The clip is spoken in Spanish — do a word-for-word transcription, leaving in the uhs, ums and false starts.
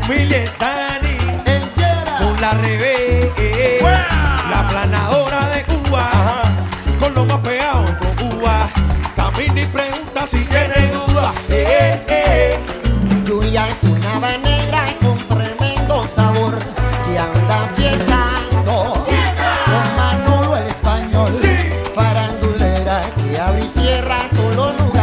William Dani, El Yera. con la Rebe, eh, la planadora de Cuba, ajá, con lo más pegado con Cuba. Camina y pregunta si tiene duda. Eh, eh, eh. Yuya es una habanera con tremendo sabor que anda fiestando con Manolo el español. Sí. Farandulera que abre y cierra todos los lugares.